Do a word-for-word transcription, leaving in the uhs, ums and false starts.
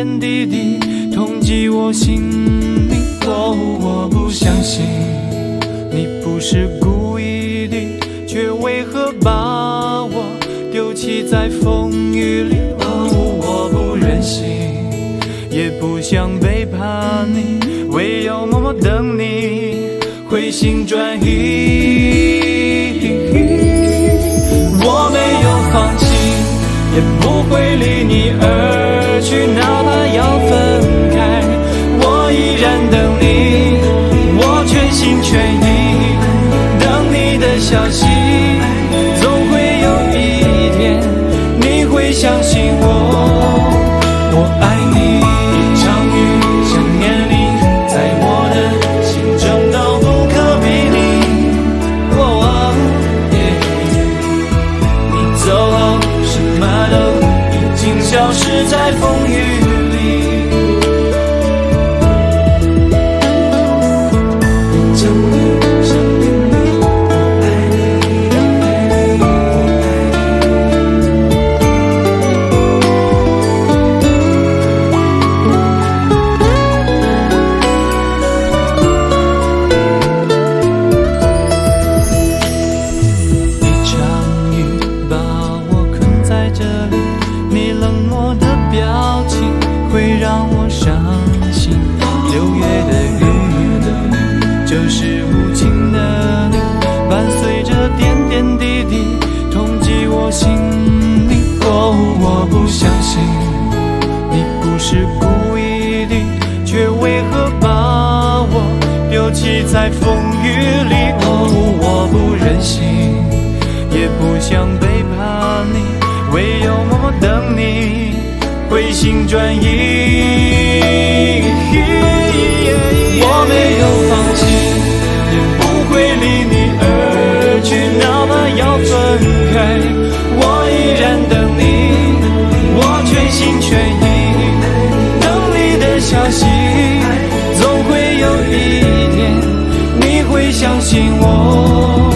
点滴滴痛击我心里。哦，我不相信你不是故意的，却为何把我丢弃在风雨里？哦，我不忍心，也不想背叛你，唯有默默等你回心转意。我没有放弃，也不会离你而去，哪怕要分开，我依然等你，我全心全意等你的消息。总会有一天你会相信我，我爱你。一场雨想念你，在我的心中都不可比拟。哦，你走后什么都已经消失在风雨里。会让我伤心，六月的雨就是无情的你，伴随着点点滴滴痛击我心里。哦，我不相信你不是故意的，却为何把我丢弃在风雨里？哦，我不忍心，也不想背叛你，唯有默默等你回心转意。我没有放弃，也不会离你而去，哪怕要分开，我依然等你，我全心全意等你的消息。总会有一天你会相信我。